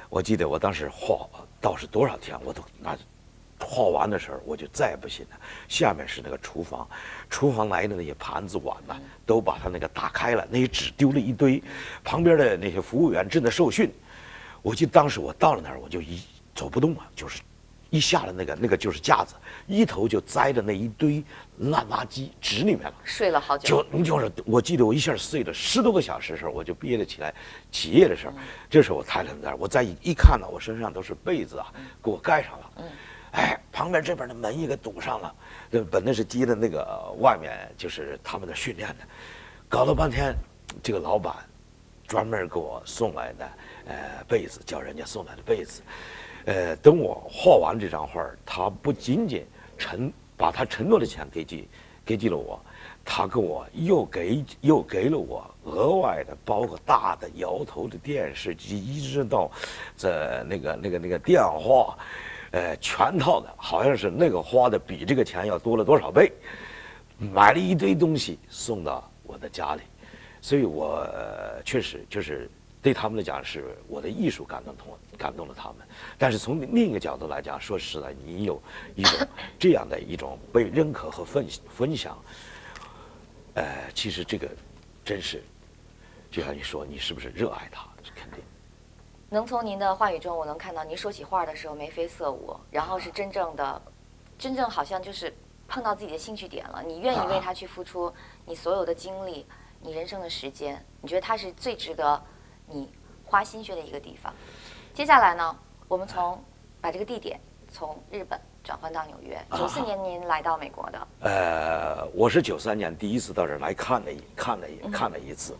我记得我当时画到是多少天，我都那画完的时候我就再也不行了。下面是那个厨房，厨房来的那些盘子碗呐，都把它那个打开了，那些纸丢了一堆，旁边的那些服务员正在受训。我记得当时我到了那儿，我就走不动了，就是一下了那个就是架子，一头就栽到那一堆烂垃圾纸里面了， 睡了好久。 就是我记得我一下睡了10多个小时的时候，我就憋了起来，起夜的时候，这时候我抬了那儿，我再一看呢，我身上都是被子啊，给我盖上了。哎，旁边这边的门也给堵上了，本来是接的那个外面就是他们的训练的，搞了半天，这个老板专门给我送来的被子，叫人家送来的被子，等我画完这张画，他不仅仅把他承诺的钱给了我，他给我又给了我额外的，包括大的摇头的电视机，一直到这那个电话。全套的，好像是那个花的比这个钱要多了多少倍，买了一堆东西送到我的家里，所以我确实就是对他们来讲是我的艺术感动了他们。但是从另一个角度来讲，说实在，你有一种这样的一种被认可和分享，其实这个真是，就像你说，你是不是热爱它？肯定。 能从您的话语中，我能看到您说起画的时候眉飞色舞，然后是真正好像就是碰到自己的兴趣点了，你愿意为它去付出你所有的精力，你人生的时间，你觉得它是最值得你花心血的一个地方。接下来呢，我们把这个地点从日本转换到纽约。94年您来到美国的。 我是93年第一次到这儿来看了一次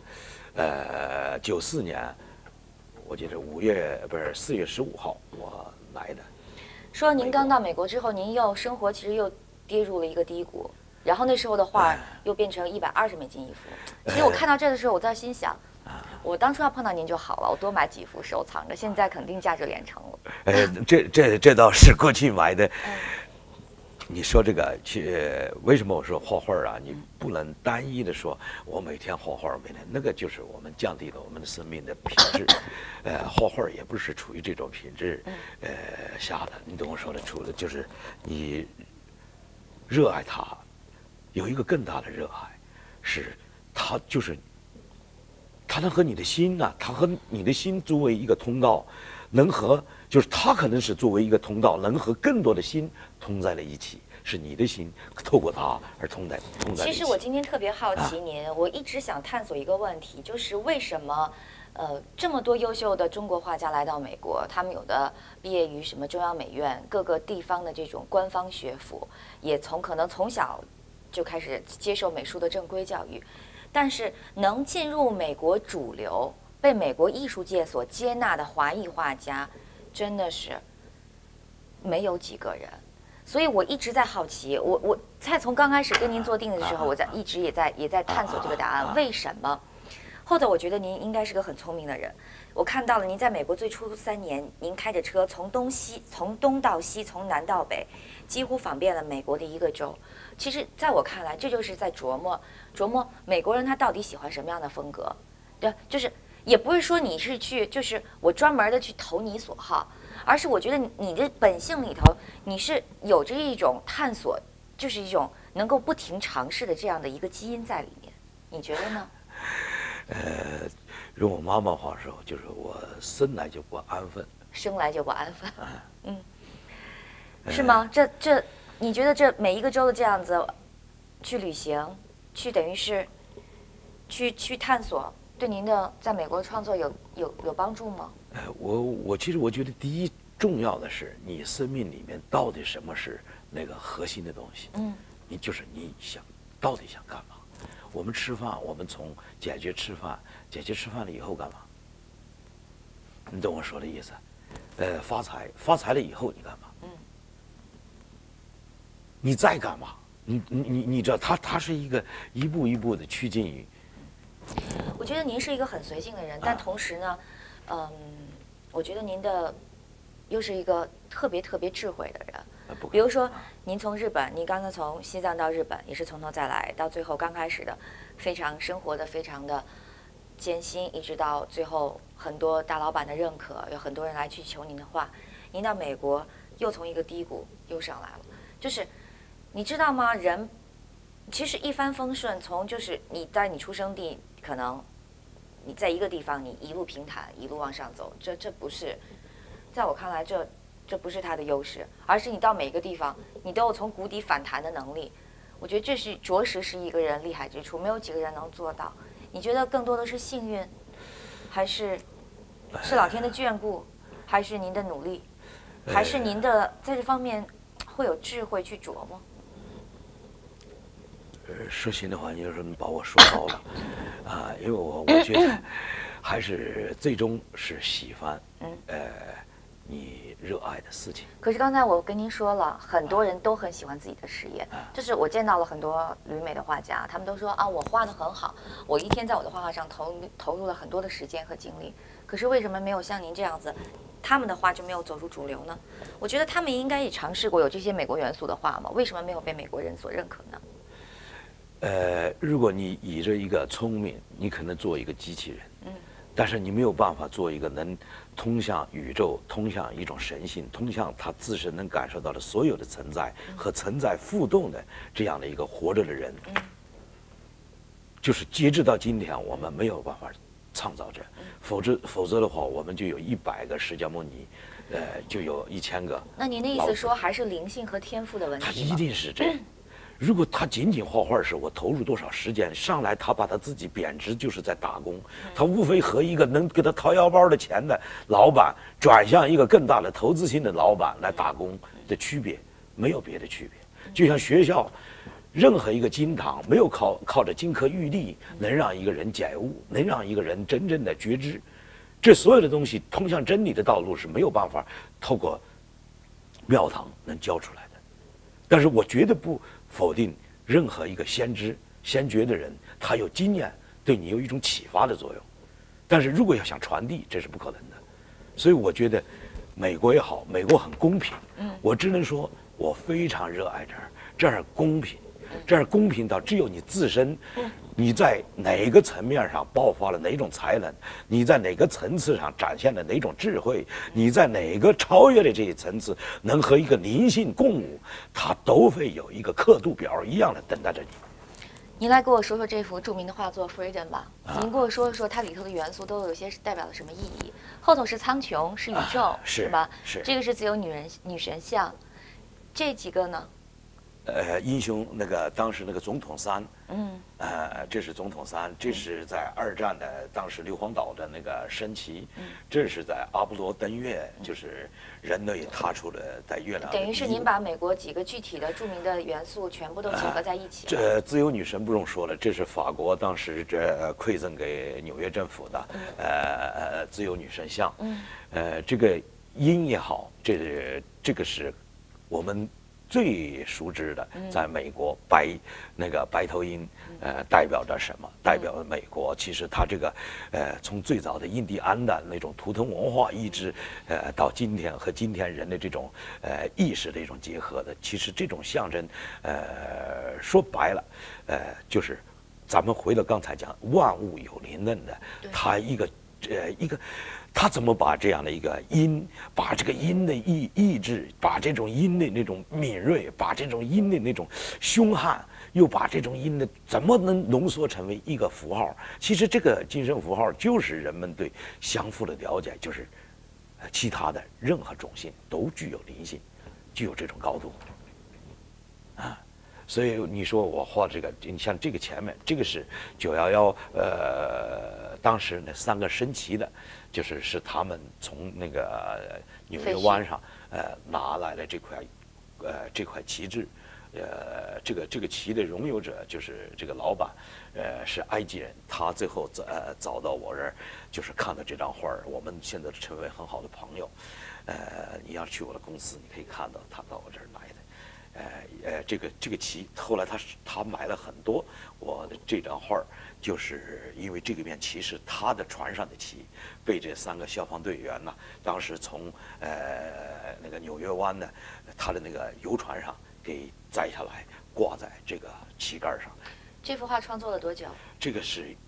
，94年。我记得4月15号我来的。 说您刚到美国之后，您生活其实又跌入了一个低谷，然后那时候的画又变成120美金一幅。其实我看到这的时候，我在心想，我当初要碰到您就好了，我多买几幅收藏着，现在肯定价值连城了。 这倒是过去买的。你说这个为什么我说画画啊？你不能单一的说，我每天画画，那个就是我们降低了我们的生命的品质。画画也不是处于这种品质下的。你懂我说的，除了就是你热爱它，有一个更大的热爱，是它就是它能和你的心呐，它和你的心作为一个通道，就是它可能是作为一个通道，能和更多的心通在了一起，是你的心透过它而通在一起。 其实我今天特别好奇您，我一直想探索一个问题，就是为什么这么多优秀的中国画家来到美国，他们有的毕业于什么中央美院各个地方的这种官方学府，也可能从小就开始接受美术的正规教育，但是能进入美国主流，被美国艺术界所接纳的华裔画家，真的是没有几个人。所以我一直在好奇，我在从刚开始跟您做定的时候，我一直也在探索这个答案，为什么？后头我觉得您应该是个很聪明的人。我看到了您在美国最初3年，您开着车从东到西，从南到北，几乎访遍了美国的1个州。其实在我看来，这就是在琢磨美国人他到底喜欢什么样的风格。对，就是也不是说你是就是我专门的去投你所好，而是我觉得你的本性里头，你是有着一种探索，就是一种能够不停尝试的这样的一个基因在里面。你觉得呢？ 用我妈妈话说，就是我生来就不安分。 生来就不安分。是吗？这，你觉得这每一个州的这样子去旅行，去等于是去探索，对您的在美国创作有帮助吗？ 其实我觉得第一重要的是你生命里面到底什么是那个核心的东西。你到底想干嘛？我们吃饭，我们从解决吃饭了以后干嘛？你懂我说的意思？发财了以后你干嘛？你再干嘛？你知道，它是一步一步的趋近于。 我觉得您是一个很随性的人，但同时呢，我觉得您又是一个特别智慧的人。比如说，您从日本，您刚刚从西藏到日本，也是从头再来，到最后刚开始的，生活的非常的艰辛，一直到最后很多大老板的认可，有很多人来去求您的画，您到美国又从一个低谷又上来了。就是你知道吗？人其实一帆风顺，从就是你在你出生地，可能你在一个地方，你一路平坦，一路往上走，这不是，在我看来，这不是他的优势，而是你到每个地方，你都有从谷底反弹的能力。我觉得这是着实是一个人厉害之处，没有几个人能做到。你觉得更多的是幸运，还是老天的眷顾，还是您的努力，还是您的在这方面会有智慧去琢磨？ 说心里话，你就是把我说高了，因为我觉得还是最终是喜欢，你热爱的事情。 可是刚才我跟您说了，很多人都很喜欢自己的事业，就是我见到了很多旅美的画家，他们都说啊，我画得很好，我一天在我的画画上投入了很多的时间和精力。可是为什么没有像您这样子，他们的画就没有走入主流呢？我觉得他们应该也尝试过有这些美国元素的画嘛，为什么没有被美国人所认可呢？ 如果你倚着一个聪明，你可能做一个机器人，但是你没有办法做一个能通向宇宙、通向一种神性、通向他自身能感受到的所有的存在和存在互动的这样的一个活着的人。就是截止到今天，我们没有办法创造这，否则的话，我们就有100个释迦牟尼，就有1000个。 那您的意思说，还是灵性和天赋的问题吗？ 他一定是这样。如果他仅仅画画时，我投入多少时间，上来他把他自己贬值，就是在打工。他无非和一个能给他掏腰包的钱的老板，转向一个更大的投资性的老板来打工的区别，没有别的区别。就像学校，任何一个金堂没有靠着金科玉律能让一个人解悟，能让一个人真正的觉知。这所有的东西通向真理的道路是没有办法透过庙堂能教出来的。但是我绝对不否定任何一个先知先觉的人，他有经验，对你有一种启发的作用。但是如果要想传递，这是不可能的。所以我觉得美国也好，美国很公平。我只能说我非常热爱这儿公平，这儿公平到只有你自身，你在哪个层面上爆发了哪种才能，你在哪个层次上展现了哪种智慧，你在哪个超越的这一层次能和一个灵性共舞，它都会有一个刻度表一样的等待着你。 您来给我说说这幅著名的画作《Freedom》吧。您给我说说它里头的元素都有些是代表了什么意义？后头是苍穹，是宇宙，是吧？ 是。 这个是自由女神像，这几个呢？ 英雄那个当时那个总统山，这是总统山，这是在2战的当时硫磺岛的那个升旗，这是在阿波罗登月，就是人类踏出了在月亮。 等于是您把美国几个具体的著名的元素全部都结合在一起了。 这自由女神不用说了，这是法国当时这馈赠给纽约政府的自由女神像，这个鹰也好，这个是我们最熟知的，在美国白头鹰，代表着什么？代表着美国。其实它这个，从最早的印第安的那种图腾文化一直，到今天和今天人的这种意识的一种结合的，其实这种象征，说白了，就是咱们回到刚才讲万物有灵论的，它一个。他怎么把这样的一个阴，把这个阴的意志，把这种阴的那种敏锐，把这种阴的那种凶悍，又把这种阴的怎么能浓缩成为一个符号？其实这个精神符号就是人们对相互的了解，就是其他的任何种姓都具有灵性，具有这种高度啊。所以你说我画这个，你像这个前面这个是911，当时那3个升旗的，是他们从那个纽约湾上拿来的这块旗帜，这个旗的拥有者就是这个老板，是埃及人，他最后找到我这儿，就是看到这张画儿，我们现在成为很好的朋友，你要去我的公司，你可以看到他到我这儿来的。这个旗，后来他买了很多我的这张画，就是因为这个面旗是他的船上的旗，被这3个消防队员呢，当时从那个纽约湾的他的那个游船上给摘下来，挂在这个旗杆上。 这幅画创作了多久？ 这个是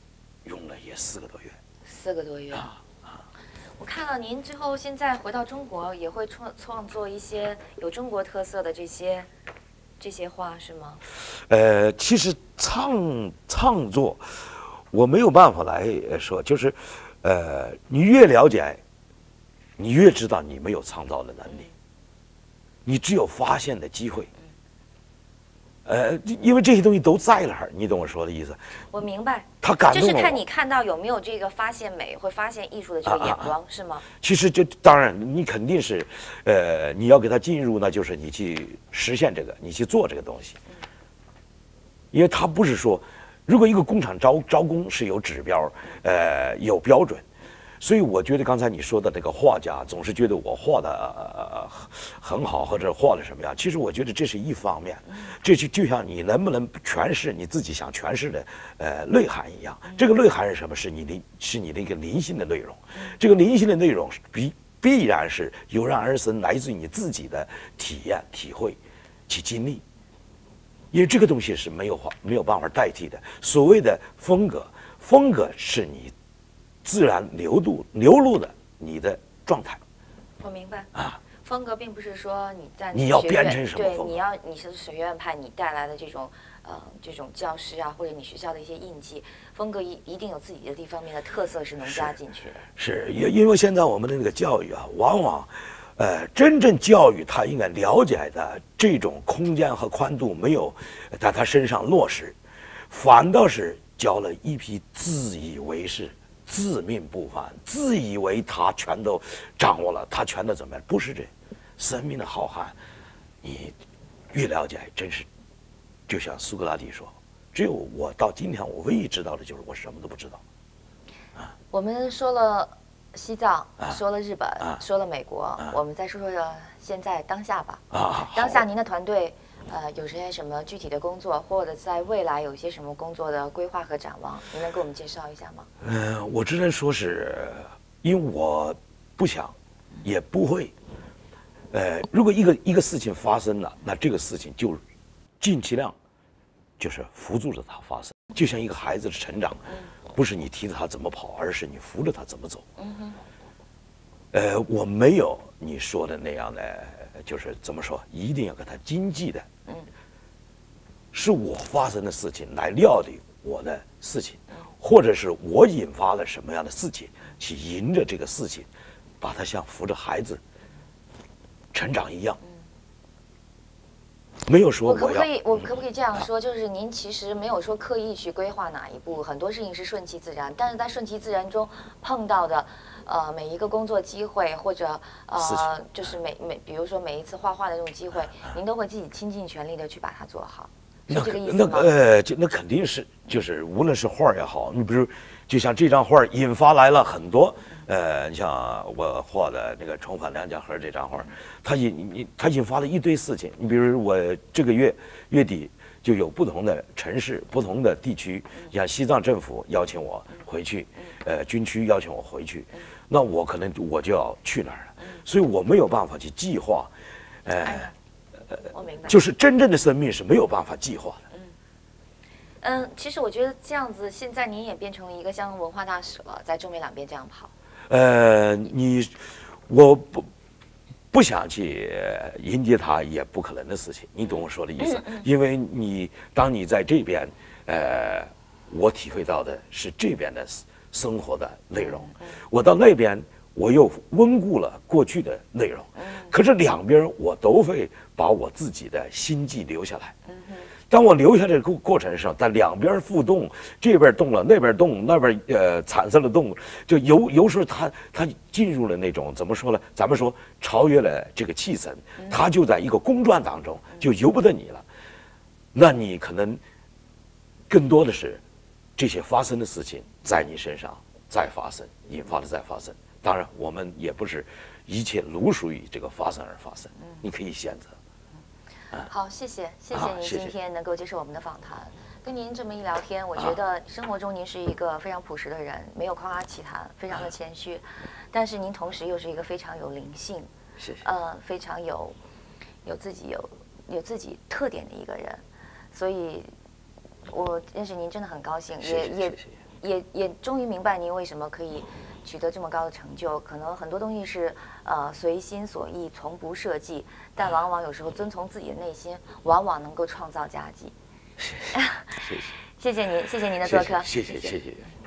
用了也4个多月。 4个多月。我看了您最后现在回到中国，也会创作一些有中国特色的这些画，是吗？ 其实创作，我没有办法来说，就是，你越了解，你越知道你没有创造的能力，你只有发现的机会。因为这些东西都在那儿，你懂我说的意思？ 我明白。 他感动我， 就是看你看到有没有这个发现美，会发现艺术的这个眼光，是吗？ 其实当然，你肯定是，你要给他进入，那就是你去实现这个，你去做这个东西。因为他不是说，如果一个工厂招工是有指标，有标准。所以我觉得刚才你说的那个画家总是觉得我画的很好，或者画的什么样。其实我觉得这是一方面，这就像你能不能诠释你自己想诠释的内涵一样。这个内涵是什么？是你的一个灵性的内容。这个灵性的内容必然是油然而生，来自于你自己的体验、体会、去经历。因为这个东西是没有办法代替的。所谓的风格是你自然流露的你的状态。 我明白啊，风格并不是说你要编成什么风格， 对，你是学院派，你带来的这种教师啊，或者你学校的一些印记，风格一定有自己的这方面的特色是能加进去的。 是因为现在我们的那个教育啊，往往真正教育他应该了解的这种空间和宽度没有在他身上落实，反倒是教了一批自以为是、自命不凡、自以为他全都掌握了，他全都怎么样？不是这，生命的浩瀚，你越了解，真是就像苏格拉底说，只有我到今天我唯一知道的就是我什么都不知道。 我们说了西藏，说了日本，说了美国，我们再说说现在当下吧。当下您的团队有些什么具体的工作，或者在未来有些什么工作的规划和展望，您能给我们介绍一下吗？ 我只能说是，因为我不想，也不会。如果一个事情发生了，那这个事情就尽其量就是辅助着它发生，就像一个孩子的成长。不是你提着他怎么跑，而是你扶着他怎么走。我没有你说的那样的，就是怎么说，一定要给他经济的。是我发生的事情来料理我的事情，或者是我引发了什么样的事情，去迎着这个事情，把它像扶着孩子成长一样。没有说我可不可以这样说？就是您其实没有说刻意去规划哪一步，很多事情是顺其自然。但是在顺其自然中碰到的，每一个工作机会或者就是比如说每一次画画的这种机会，您都会自己倾尽全力的去把它做好，是这个意思吗？ 那肯定是，就是无论是画也好，你比如就像这张画引发来了很多。你像我画的那个重返梁家河这张画，它引发了一堆事情。你比如我这个月底就有不同的城市、不同的地区，像西藏政府邀请我回去，军区邀请我回去，那我可能我就要去那儿了，所以我没有办法去计划。 我明白， 就是真正的生命是没有办法计划的。 其实我觉得这样子，现在您也变成了一个像文化大使了，在中美两边这样跑。 我不想去迎接他，也不可能的事情，你懂我说的意思？因为当你在这边，我体会到的是这边的生活的内容，我到那边我又温故了过去的内容，可是两边我都会把我自己的心迹留下来。当我留下这个过程上，在两边互动，这边动了，那边动，那边产生了动，就有时候他进入了那种怎么说呢？咱们说超越了这个气层，他就在一个公转当中，就由不得你了。那你可能更多的是这些发生的事情在你身上再发生，引发的再发生。当然，我们也不是一切如属于这个发生而发生，你可以选择。 好，谢谢您今天能够接受我们的访谈。跟您这么一聊天，我觉得生活中您是一个非常朴实的人，没有夸夸其谈，非常的谦虚，但是您同时又是一个非常有灵性， 谢谢， 非常有自己特点的一个人，所以我认识您真的很高兴， 也终于明白您为什么可以取得这么高的成就。可能很多东西是随心所欲，从不设计，但往往有时候遵从自己的内心，往往能够创造佳绩。 谢谢，谢谢， 谢谢您，谢谢您的做客， 谢谢。